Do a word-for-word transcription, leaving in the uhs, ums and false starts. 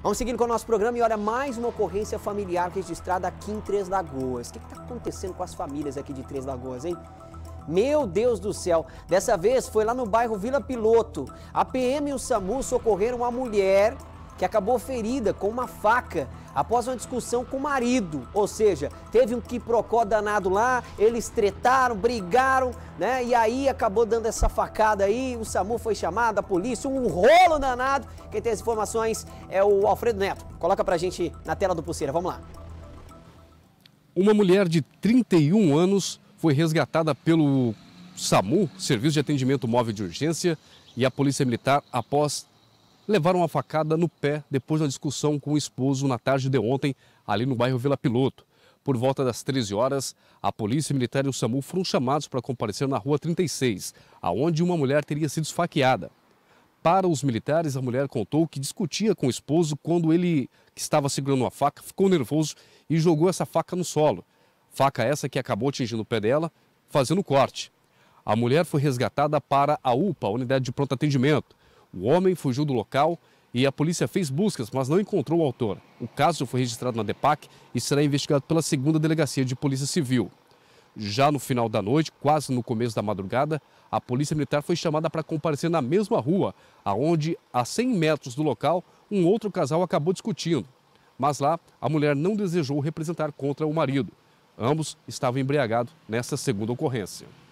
Vamos seguindo com o nosso programa e olha, mais uma ocorrência familiar registrada aqui em Três Lagoas. O que está acontecendo com as famílias aqui de Três Lagoas, hein? Meu Deus do céu, dessa vez foi lá no bairro Vila Piloto. A P M e o SAMU socorreram uma mulher que acabou ferida com uma faca após uma discussão com o marido. Ou seja, teve um quiprocó danado lá, eles tretaram, brigaram, né? E aí acabou dando essa facada aí, o SAMU foi chamado, a polícia, um rolo danado. Quem tem as informações é o Alfredo Neto. Coloca pra gente na tela do Pulseira, vamos lá. Uma mulher de trinta e um anos foi resgatada pelo SAMU, Serviço de Atendimento Móvel de Urgência, e a Polícia Militar após levar uma facada no pé depois da discussão com o esposo na tarde de ontem, ali no bairro Vila Piloto. Por volta das treze horas, a Polícia Militar e o SAMU foram chamados para comparecer na rua trinta e seis, aonde uma mulher teria sido esfaqueada. Para os militares, a mulher contou que discutia com o esposo quando ele, que estava segurando uma faca, ficou nervoso e jogou essa faca no solo. Faca essa que acabou atingindo o pé dela, fazendo corte. A mulher foi resgatada para a U P A, a Unidade de Pronto Atendimento. O homem fugiu do local e a polícia fez buscas, mas não encontrou o autor. O caso foi registrado na DEPAC e será investigado pela segunda Delegacia de Polícia Civil. Já no final da noite, quase no começo da madrugada, a Polícia Militar foi chamada para comparecer na mesma rua, aonde, a cem metros do local, um outro casal acabou discutindo. Mas lá, a mulher não desejou representar contra o marido. Ambos estavam embriagados nessa segunda ocorrência.